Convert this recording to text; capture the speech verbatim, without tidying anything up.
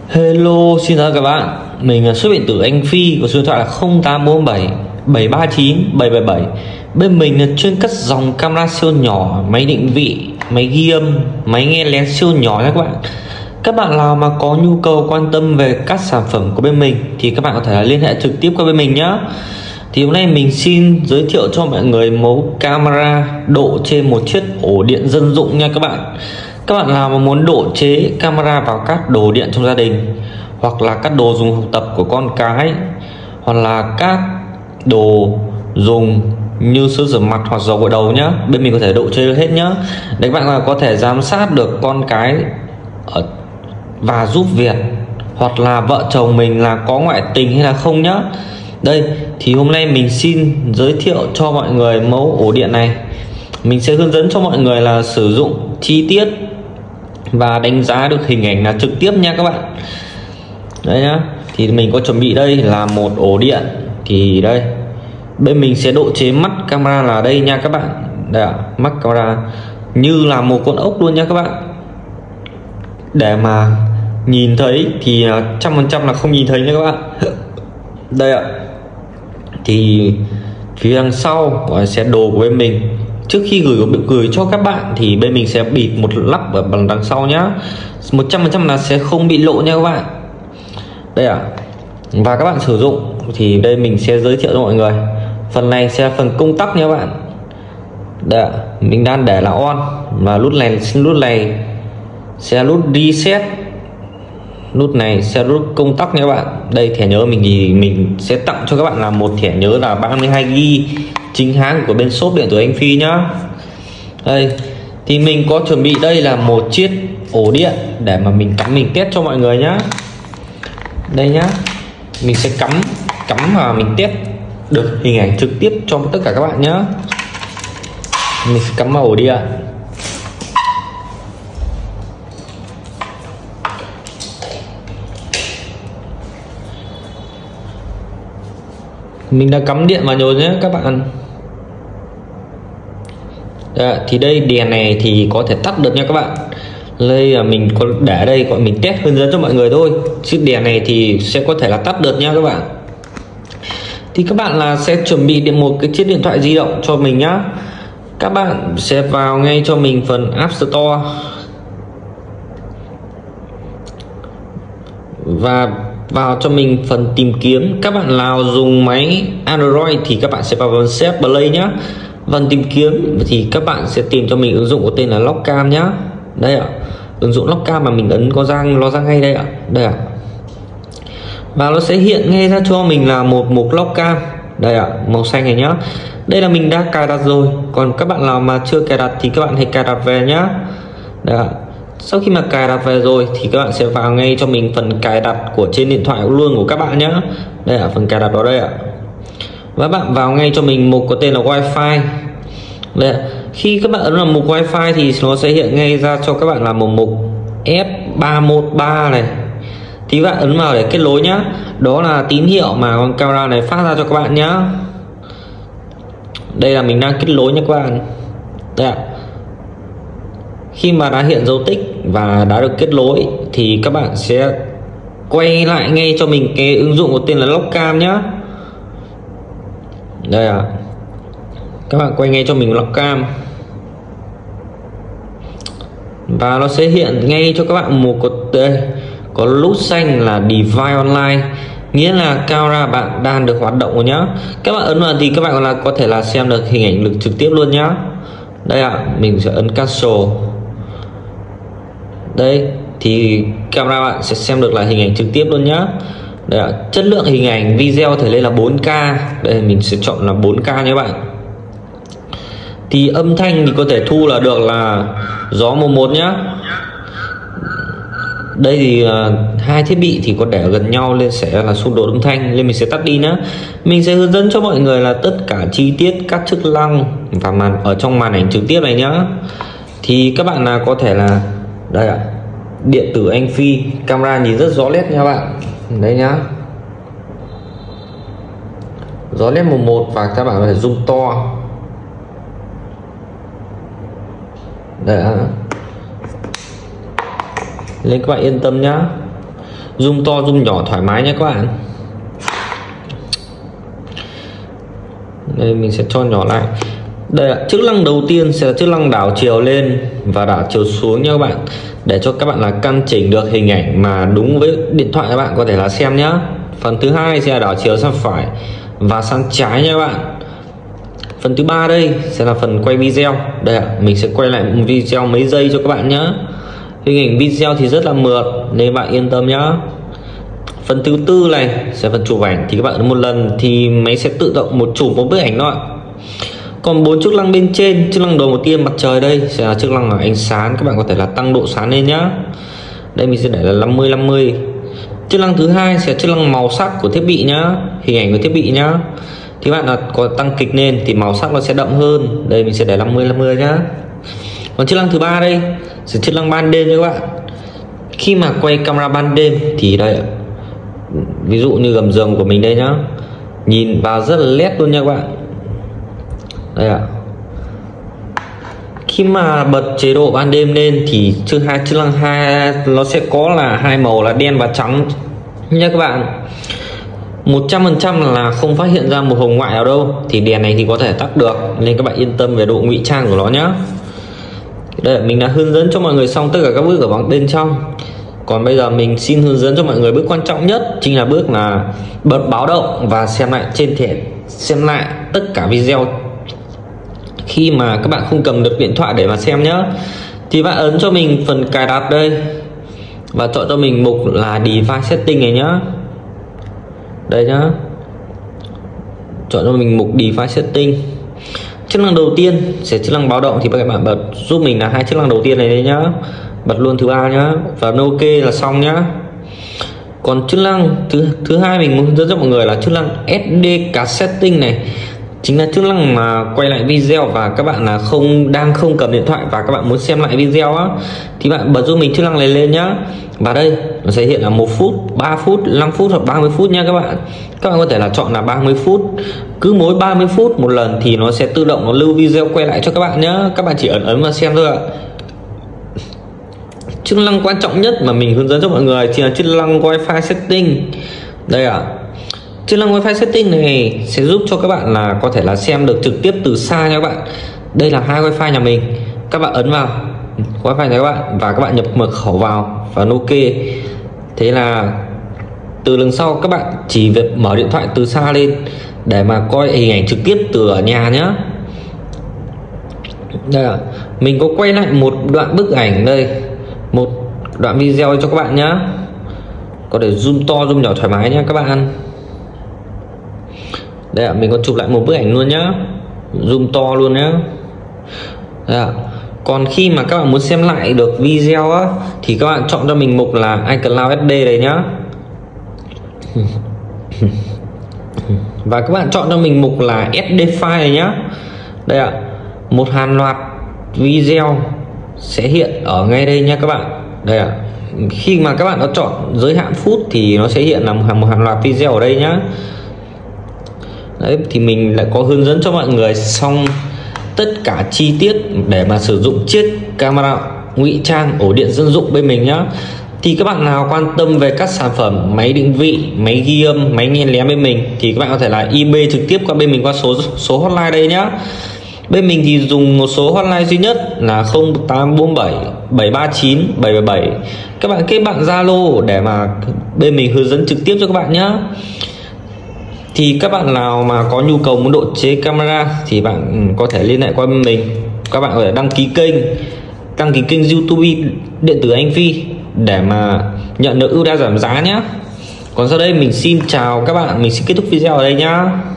Hello, xin chào các bạn. Mình là xuất điện tử Anh Phi, có số điện thoại là không tám bốn bảy bảy ba chín bảy bảy bảy. Bên mình là chuyên cất dòng camera siêu nhỏ, máy định vị, máy ghi âm, máy nghe lén siêu nhỏ nha các bạn. Các bạn nào mà có nhu cầu quan tâm về các sản phẩm của bên mình thì các bạn có thể là liên hệ trực tiếp qua bên mình nhé. Thì hôm nay mình xin giới thiệu cho mọi người mẫu camera độ trên một chiếc ổ điện dân dụng nha các bạn. Các bạn nào mà muốn độ chế camera vào các đồ điện trong gia đình, hoặc là các đồ dùng học tập của con cái, hoặc là các đồ dùng như sữa rửa mặt hoặc dầu gội đầu nhá, bên mình có thể độ chế được hết nhá. Để các bạn là có thể giám sát được con cái ở và giúp việc, hoặc là vợ chồng mình là có ngoại tình hay là không nhá. Đây thì hôm nay mình xin giới thiệu cho mọi người mẫu ổ điện này. Mình sẽ hướng dẫn cho mọi người là sử dụng chi tiết và đánh giá được hình ảnh là trực tiếp nha các bạn. Đây nhá, thì mình có chuẩn bị đây là một ổ điện. Thì đây, bên mình sẽ độ chế mắt camera là đây nha các bạn. Đây ạ, mắt camera như là một con ốc luôn nha các bạn. Để mà nhìn thấy thì trăm phần trăm là không nhìn thấy nha các bạn. Đây ạ, thì phía đằng sau sẽ đồ của bên mình. Trước khi gửi gửi cho các bạn thì bên mình sẽ bịt một lắp ở bằng đằng sau nhá, một trăm phần trăm là sẽ không bị lộ nha các bạn. Đây ạ, và các bạn sử dụng thì đây mình sẽ giới thiệu cho mọi người. Phần này sẽ là phần công tắc nha các bạn. Đây ạ, mình đang để là on, và nút này nút này sẽ nút reset, nút này sẽ nút công tắc nha các bạn. Đây thẻ nhớ mình thì mình sẽ tặng cho các bạn là một thẻ nhớ là ba mươi hai gi ga bai chính hãng của bên shop điện tử Anh Phi nhá. Đây thì mình có chuẩn bị đây là một chiếc ổ điện để mà mình cắm mình test cho mọi người nhá. Đây nhá, mình sẽ cắm cắm và mình test được hình ảnh trực tiếp cho tất cả các bạn nhá. Mình sẽ cắm vào ổ điện. Mình đã cắm điện vào rồi nhé các bạn. Đấy, thì đây đèn này thì có thể tắt được nha các bạn. Đây là mình có để đây gọi mình test hướng dẫn cho mọi người thôi. Chiếc đèn này thì sẽ có thể là tắt được nha các bạn. Thì các bạn là sẽ chuẩn bị điện một cái chiếc điện thoại di động cho mình nhá. Các bạn sẽ vào ngay cho mình phần App Store và vào cho mình phần tìm kiếm. Các bạn nào dùng máy Android thì các bạn sẽ vào phần Set Play nhá. Phần tìm kiếm thì các bạn sẽ tìm cho mình ứng dụng có tên là Lockcam nhá. Đây ạ, ứng dụng Lockcam mà mình ấn có rang nó ra ngay đây ạ. Đây ạ, và nó sẽ hiện ngay ra cho mình là một mục Lockcam. Đây ạ, màu xanh này nhá. Đây là mình đã cài đặt rồi. Còn các bạn nào mà chưa cài đặt thì các bạn hãy cài đặt về nhá. Đây ạ, sau khi mà cài đặt về rồi thì các bạn sẽ vào ngay cho mình phần cài đặt của trên điện thoại luôn của các bạn nhé. Đây là phần cài đặt đó đây ạ. Và bạn vào ngay cho mình mục có tên là Wi-Fi. Đây, khi các bạn ấn vào mục Wi-Fi thì nó sẽ hiện ngay ra cho các bạn là một mục F ba một ba này. Thì bạn ấn vào để kết nối nhá. Đó là tín hiệu mà con camera này phát ra cho các bạn nhá. Đây là mình đang kết nối nha các bạn. Đây ạ. Khi mà đã hiện dấu tích và đã được kết nối thì các bạn sẽ quay lại ngay cho mình cái ứng dụng có tên là Lockcam nhá. Đây ạ, các bạn quay ngay cho mình Lockcam và nó sẽ hiện ngay cho các bạn một có đây có nút xanh là Device Online, nghĩa là camera bạn đang được hoạt động rồi nhá. Các bạn ấn vào thì các bạn là có thể là xem được hình ảnh lực trực tiếp luôn nhá. Đây ạ, mình sẽ ấn Cancel. Đây thì camera bạn sẽ xem được là hình ảnh trực tiếp luôn nhá. Đây là chất lượng hình ảnh video thể lên là bốn K. Đây mình sẽ chọn là bốn K nha bạn. Thì âm thanh thì có thể thu là được là gió màu một nhá. Đây thì uh, hai thiết bị thì có để gần nhau nên sẽ là xung đột âm thanh, nên mình sẽ tắt đi nhá. Mình sẽ hướng dẫn cho mọi người là tất cả chi tiết các chức năng và màn ở trong màn ảnh trực tiếp này nhá. Thì các bạn nào có thể là đây ạ, điện tử Anh Phi, camera nhìn rất rõ nét nha bạn. Đây nhá, rõ nét màu một và các bạn có thể zoom to. Đây ạ, nên các bạn yên tâm nhá. zoom to zoom nhỏ thoải mái nhé các bạn. Đây mình sẽ cho nhỏ lại. Đây là chức năng đầu tiên sẽ là chức năng đảo chiều lên và đảo chiều xuống nha các bạn, để cho các bạn là căn chỉnh được hình ảnh mà đúng với điện thoại các bạn có thể là xem nhá. Phần thứ hai sẽ là đảo chiều sang phải và sang trái nha các bạn. Phần thứ ba đây sẽ là phần quay video. Đây ạ, mình sẽ quay lại một video mấy giây cho các bạn nhé. Hình ảnh video thì rất là mượt nên bạn yên tâm nhá. Phần thứ tư này sẽ phần chụp ảnh, thì các bạn một lần thì máy sẽ tự động một chụp một bức ảnh thôi. Còn bốn chức năng bên trên, chức năng đầu tiên mặt trời đây sẽ là chức năng là ánh sáng, các bạn có thể là tăng độ sáng lên nhá. Đây mình sẽ để là năm mươi năm mươi. Chức năng thứ hai sẽ là chức năng màu sắc của thiết bị nhá, hình ảnh của thiết bị nhá. Thì bạn là có tăng kịch lên thì màu sắc nó sẽ đậm hơn. Đây mình sẽ để năm mươi năm mươi nhá. Còn chức năng thứ ba đây sẽ chức năng ban đêm nha các bạn. Khi mà quay camera ban đêm thì đây, ví dụ như gầm giường của mình đây nhá, nhìn vào rất là nét luôn nha các bạn. Đây ạ. Khi mà bật chế độ ban đêm lên thì chức hai chức năng hai nó sẽ có là hai màu là đen và trắng nha các bạn. một trăm phần trăm là không phát hiện ra một hồng ngoại nào đâu, thì đèn này thì có thể tắt được nên các bạn yên tâm về độ ngụy trang của nó nhé. Đây mình đã hướng dẫn cho mọi người xong tất cả các bước ở bên trong. Còn bây giờ mình xin hướng dẫn cho mọi người bước quan trọng nhất, chính là bước là bật báo động và xem lại trên thẻ, xem lại tất cả video. Khi mà các bạn không cầm được điện thoại để mà xem nhé, thì bạn ấn cho mình phần cài đặt đây và chọn cho mình mục là device setting này nhá. Đây nhá, chọn cho mình mục device setting. Chức năng đầu tiên sẽ chức năng báo động, thì các bạn bật giúp mình là hai chức năng đầu tiên này đấy nhá, bật luôn thứ ba nhá, và ok là xong nhá. Còn chức năng thứ thứ hai mình muốn hướng dẫn cho mọi người là chức năng ét đê card setting này, chính là chức năng mà quay lại video và các bạn là không đang không cầm điện thoại và các bạn muốn xem lại video á, thì bạn bật giúp mình chức năng này lên nhá. Và đây nó sẽ hiện là một phút, ba phút, năm phút hoặc ba mươi phút nha các bạn. Các bạn có thể là chọn là ba mươi phút. Cứ mỗi ba mươi phút một lần thì nó sẽ tự động nó lưu video quay lại cho các bạn nhá. Các bạn chỉ ấn ấn vào xem thôi ạ. Chức năng quan trọng nhất mà mình hướng dẫn cho mọi người chính là chức năng Wi-Fi setting. Đây ạ. À. Chức năng Wi-Fi setting này sẽ giúp cho các bạn là có thể là xem được trực tiếp từ xa nha các bạn. Đây là hai Wi-Fi nhà mình. Các bạn ấn vào Wi-Fi nhà các bạn và các bạn nhập mật khẩu vào và ok. Thế là từ lần sau các bạn chỉ việc mở điện thoại từ xa lên để mà coi hình ảnh trực tiếp từ ở nhà nhé. Đây là mình có quay lại một đoạn bức ảnh đây, một đoạn video cho các bạn nhé. Có thể zoom to zoom nhỏ thoải mái nhé các bạn. Đây ạ, mình có chụp lại một bức ảnh luôn nhá, zoom to luôn nhá. Đây ạ. Còn khi mà các bạn muốn xem lại được video á, thì các bạn chọn cho mình mục là iCloud ét đê đây nhá. Và các bạn chọn cho mình mục là ét đê file này nhá. Đây ạ, một hàng loạt video sẽ hiện ở ngay đây nha các bạn. Đây ạ, khi mà các bạn đã chọn giới hạn phút thì nó sẽ hiện là một hàng loạt video ở đây nhá. Đấy, thì mình lại có hướng dẫn cho mọi người xong tất cả chi tiết để mà sử dụng chiếc camera ngụy trang ổ điện dân dụng bên mình nhá. Thì các bạn nào quan tâm về các sản phẩm máy định vị, máy ghi âm, máy nghe lén bên mình thì các bạn có thể là email trực tiếp qua bên mình qua số số hotline đây nhá. Bên mình thì dùng một số hotline duy nhất là không tám bốn bảy bảy ba chín bảy bảy bảy. Các bạn kết bạn Zalo để mà bên mình hướng dẫn trực tiếp cho các bạn nhá. Thì các bạn nào mà có nhu cầu muốn độ chế camera thì bạn có thể liên hệ qua bên mình. Các bạn có thể đăng ký kênh, đăng ký kênh YouTube Điện tử Anh Phi để mà nhận được ưu đãi giảm giá nhé. Còn sau đây mình xin chào các bạn, mình xin kết thúc video ở đây nhá.